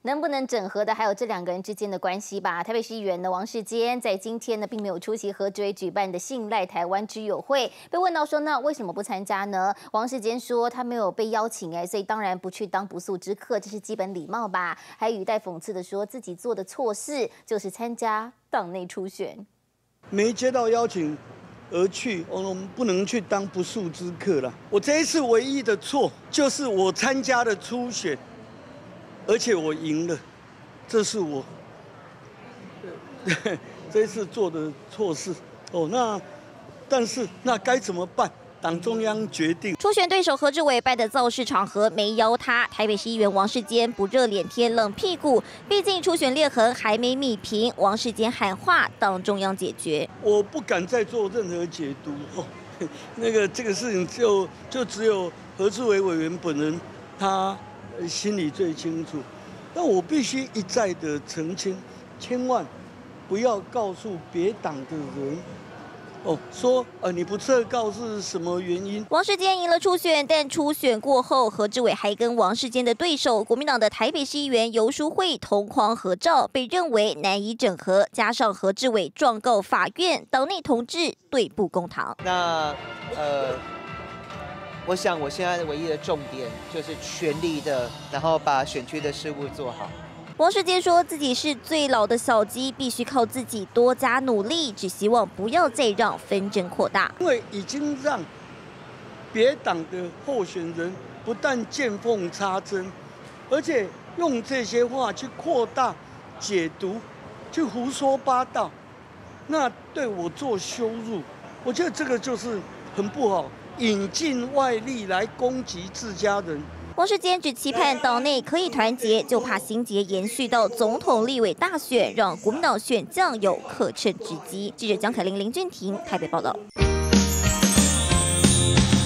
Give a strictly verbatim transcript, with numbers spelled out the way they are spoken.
能不能整合的还有这两个人之间的关系吧。台北市议员呢王世坚在今天呢并没有出席何志伟举办的信赖台湾之友会，被问到说那为什么不参加呢？王世坚说他没有被邀请哎，所以当然不去当不速之客，这是基本礼貌吧。还语带讽刺的说自己做的错事就是参加党内初选， 没接到邀请而去，我们不能去当不速之客了。我这一次唯一的错就是我参加了初选，而且我赢了，这是我这一次做的错事。哦，那但是那该怎么办？党中央决定。 初选对手何志伟办的造势场合没邀他，台北市议员王世坚不热脸贴冷屁股，毕竟初选裂痕还没弭平。王世坚喊话党中央解决， 我不敢再做任何解读。哦，那个这个事情就就只有何志伟委员本人他心里最清楚，但我必须一再的澄清，千万不要告诉别党的人。哦，说呃你不撤告是什么原因？ 王世坚赢了初选，但初选过后，何志伟还跟王世坚的对手国民党的台北市议员游淑慧同框合照，被认为难以整合。加上何志伟状告法院，党内同志对簿公堂。 那呃，我想我现在唯一的重点就是全力的，然后把选区的事务做好。 王世坚说自己是最老的小鸡，必须靠自己多加努力，只希望不要再让纷争扩大。 因为已经让别党的候选人不但见缝插针，而且用这些话去扩大解读，去胡说八道，那对我做羞辱，我觉得这个就是很不好，引进外力来攻击自家人。 王世坚只期盼党内可以团结，就怕心结延续到总统、立委大选，让国民党选将有可乘之机。记者江凯琳、林俊廷台北报道。